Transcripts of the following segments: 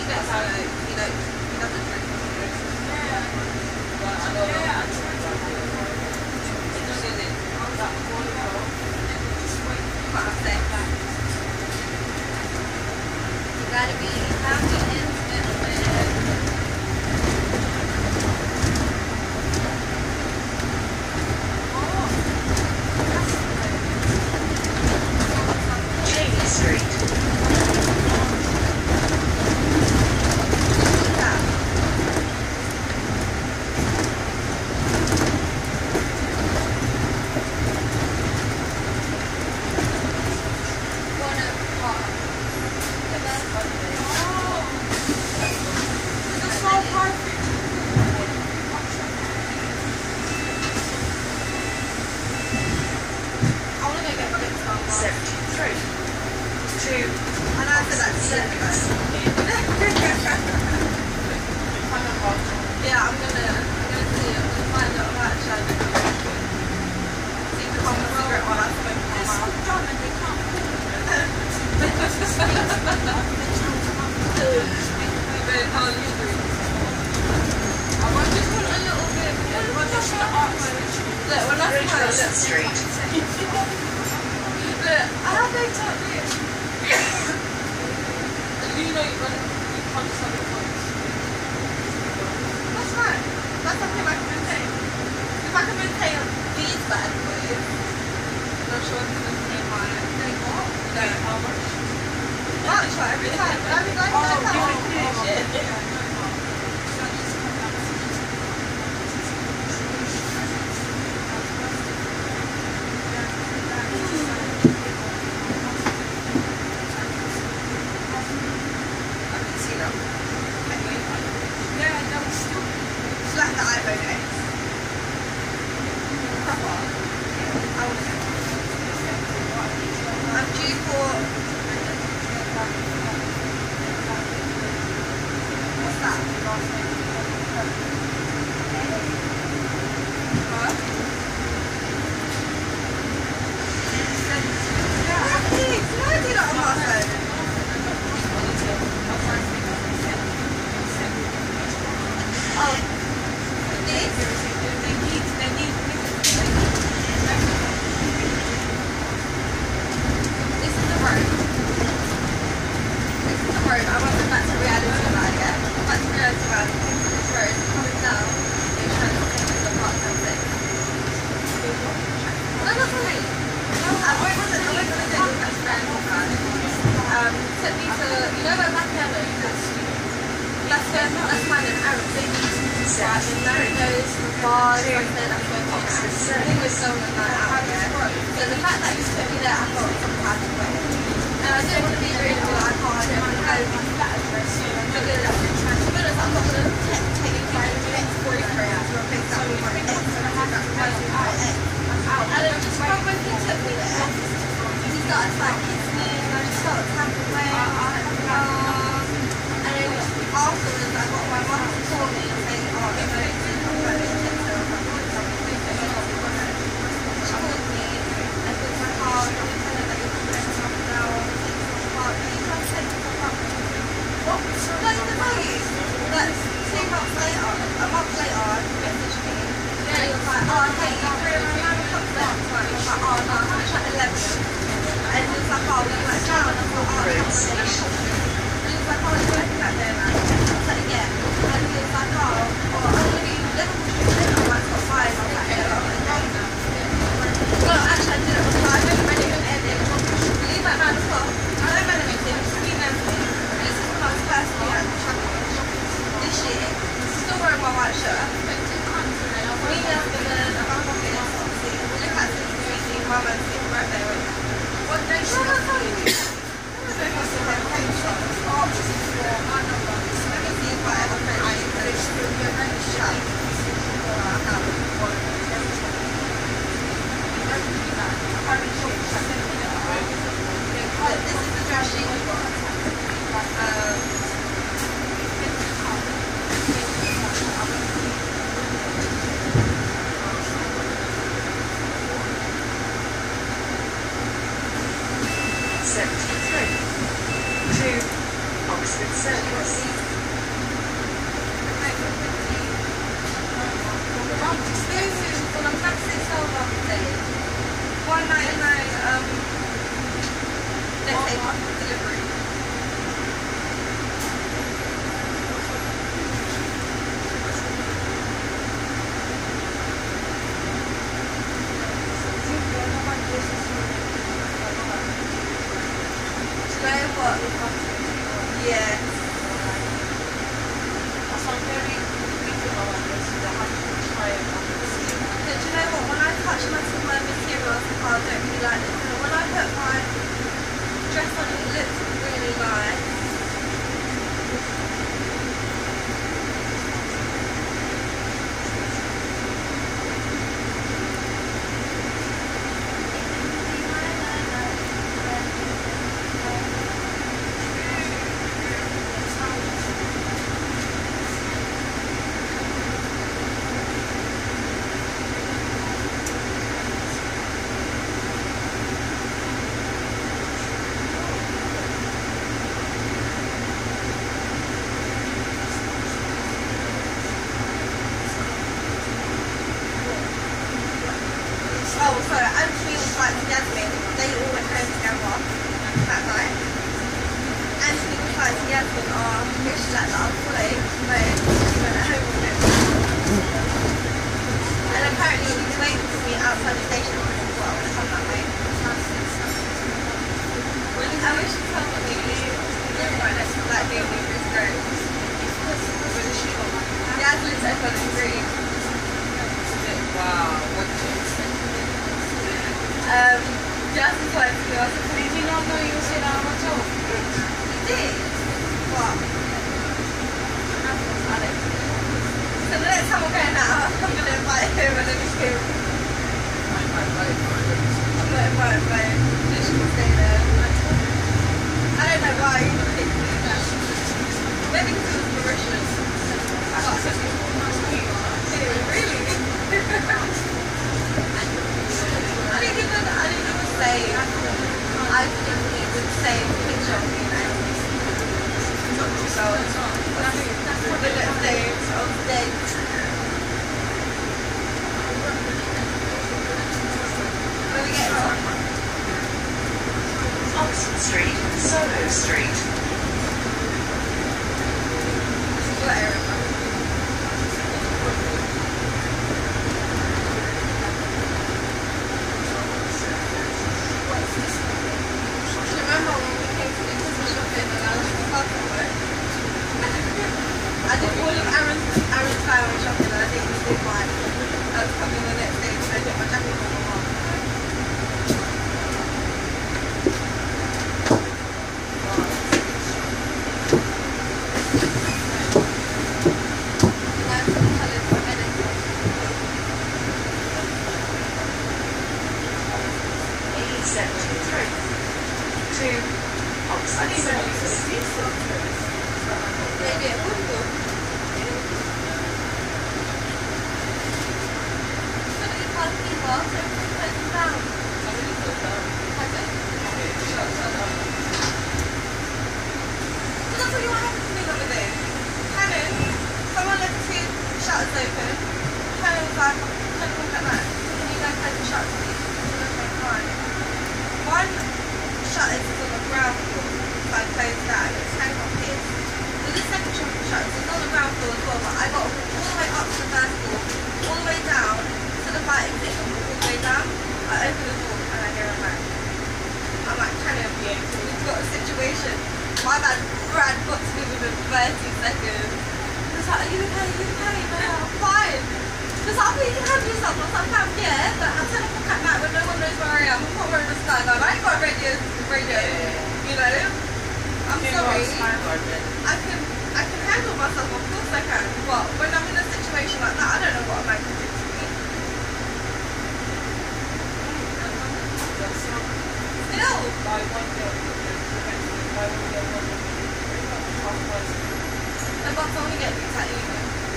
bit, so he doesn't drink. Yeah. But I know you gotta be happy and intimate with Street. yeah, I'm gonna see. I'm gonna find out about Chad. See if I'm gonna figure it while I'm smoking my mouth. John and they can't. I just want a little bit. Look, when I Richardson Street. Look, how they taught this? You know you can't just have it once. That's fine. That's something I can maintain. If I can maintain these bad boys, I'm not sure I can maintain mine. What? No, how much? That's right, every time. But I mean, like, shit. Like the iPhone X. I'm due for... What's that? What? Can I do that on my phone? Oh. I want to go back to reality about it. Back to reality about it. This road coming down. They're trying to take us apart something. No, not really. I went to the best friend took me to, you know where Macchiato is? Let's find an Arab thing. Right, and there it goes, the bars, like I said, I'm going to everything was so night out there. So the fact that you took me there, I thought something had to wait. And I didn't want to be rude, but like, oh, I don't want to go to that address. I'm not going to take you to my ex-boyfriend to replace that with my ex. And I had to replace with my ex. And then just when he took me there, he started to like kiss me, and I just started to have away. And then afterwards, I got my mum to call me and say, oh, I'm going to she called me and took my car and told her that you're going to come down and take my car. And you can't take my car. What? Like the thing that 2 months later, a month later, he messaged me and he was like, oh, hey, you're free around 9 o'clock there. So I was like, oh, no, I'm finish at 11. And he was like, oh, we went down. And I was like, oh, and he was like, oh, you're working out there, man. I was like, yeah. And he was like, oh, I'm going to be Liverpool Street Centre. I'm like, got 5. I was like, yeah, well, actually, I didn't because I don't really even end it. We leave at 9 o'clock. I don't mind anything. Just be nice to me. This is when I was first here at the chapel. This year, still wearing my white shirt. Me and my pocket is obviously, we look at this meeting, my man's birthday. What day should I tell you? I don't know if I still have a paint shop. Let me see if I ever print it. But it should be a very shut. This is the dress sheet we got. To Oxford Circus. day. 199 let's say delivery. Do you know what? Yeah. I'm very thinking about this. I have to try it on the skin. But do you know what? When I touch my materials, I don't really like it. So when I put my dress on, it looks really nice. Oh, sorry, Anthony was like to Yasmin. They all went home together that night. Anthony was like to Yasmin, oh, this is like that I'm following. But she went home with him. And apparently he's waiting for me outside the station because he thought I would have come that way. I wish you told me right next to that day with his girls. Yasmin's open and green. Wow, what did you expect? Jasmine's like to me, I was like, Did you not know you was in our hotel? you did? What? Alex. So the next time we're going out, I'm going to invite him and then just him. I'm not invited, but she can stay there. I don't know why you picked me. Maybe because it was Mauritius. Really? I didn't even say, I didn't even say picture of me now. So, the next day, I was dead. Where we getting on? Oxford Street, Soho Street. What area? Remember when we came to do Christmas shopping and I was in the parking lot? I did all of Aaron's time shopping and I think we did mine. I was coming the next day so I did my jacket on my mom. Maybe it would go. But it's hard to keep up, so it's closing down. Has it? So that's what you want to happen to me the other day. Cannon, someone left the two shutters open. Cannon was like, can you look at that? Can you guys close the shutters, please? Okay, fine. One shutter is on the ground floor, so I closed that. It's hanging on here. So this second shutter is on the ground floor as well, but I got all the way up to the first floor, all the way down to the fire exit, all the way down. I open the door and I hear a bang. I'm like, Cannon, we've got a situation. My man Brad got to me within 30 seconds. He was like, are you okay? Are you okay? And I'm like, I'm fine. He was like, I thought you can handle yourself. I was like, fam, yeah, but at 10 o'clock at night when no one knows where I am, I'm not wearing a sky guard. I ain't got a radio, you know? I'm sorry. I can handle myself, of course I can. But when I'm in a situation like that, I don't know what a man can do to me. Still. The box only gets looked at you.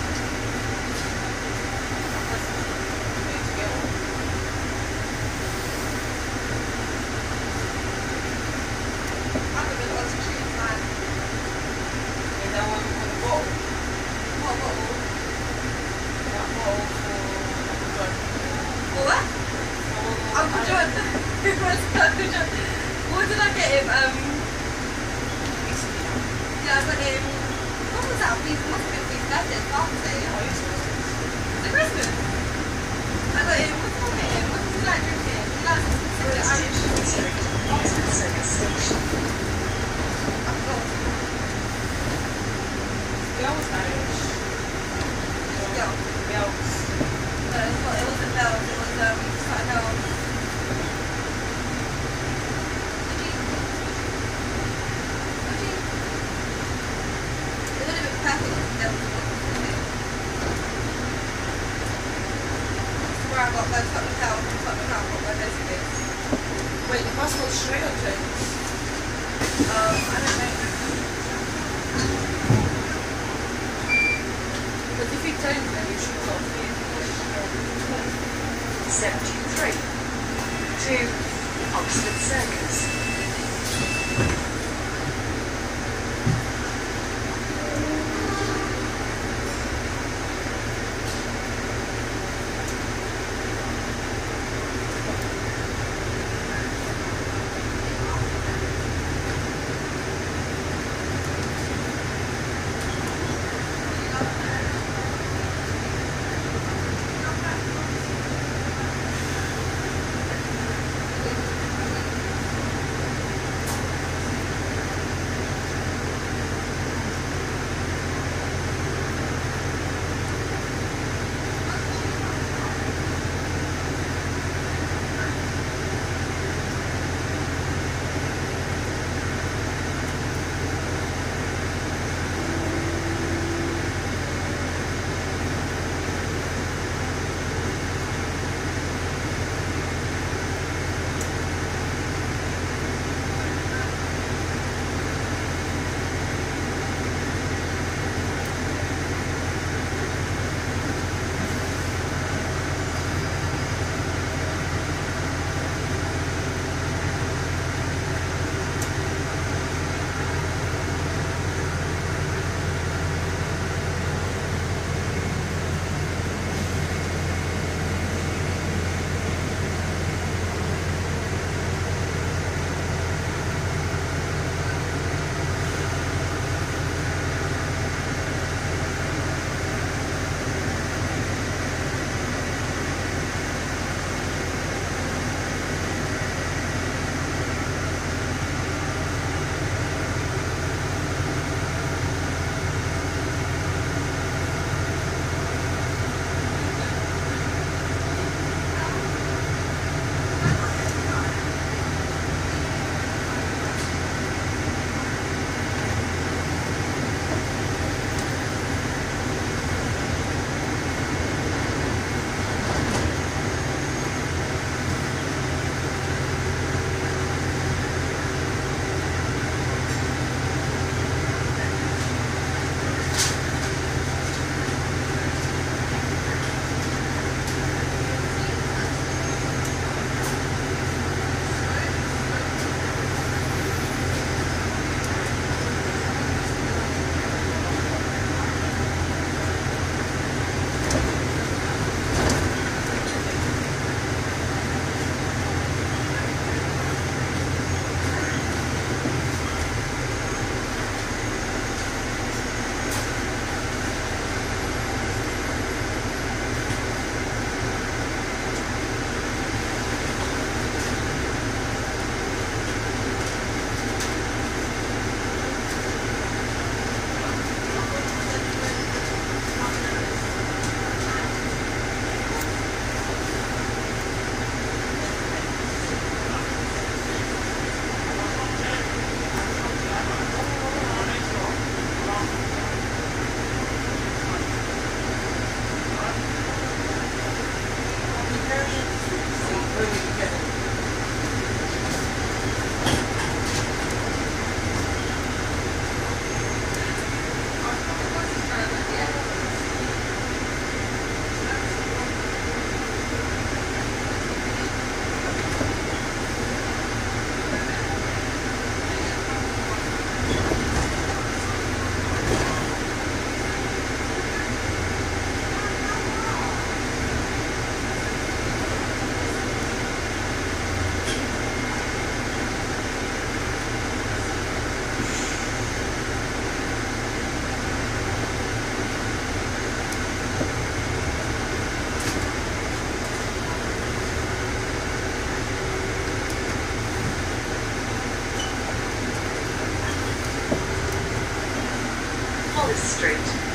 I'm a bit lost to choose, man. Is that one for the bottle? What bottle? That bottle for For what? for Yeah, I went in. What was that? It must have been Pete's birthday party. Was it Christmas? I got in. What's wrong with him? What does he like drinking? He likes to consider Bridge Street, Oxford Circus Station. Girls' marriage. Yo. Girls. No, it wasn't bells. It was something else. It would have been perfect if there was where I got my Tottenham Hell from Tottenham Hell, got my basically. Wait, the bus goes straight or turns? I don't know. Because if it turns, then you should go. 73 to Oxford Circus. Street.